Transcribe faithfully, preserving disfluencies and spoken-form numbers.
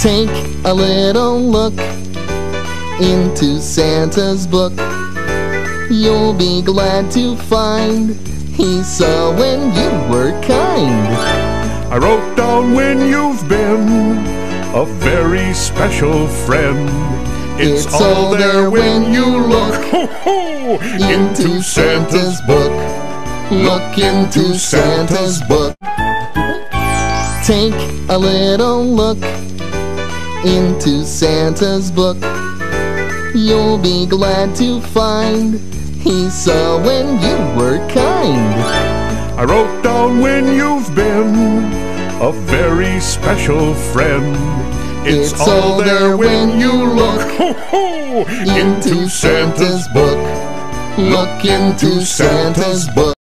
Take a little look into Santa's book. You'll be glad to find he saw when you were kind. I wrote down when you've been a very special friend. It's, It's all there when you look ho, ho, into Santa's book. Look into Santa's book. Take a little look into Santa's book. You'll be glad to find he saw when you were kind. I wrote down when you've been a very special friend. It's, It's all there when you look ho, ho, into Santa's book. Look into Santa's book.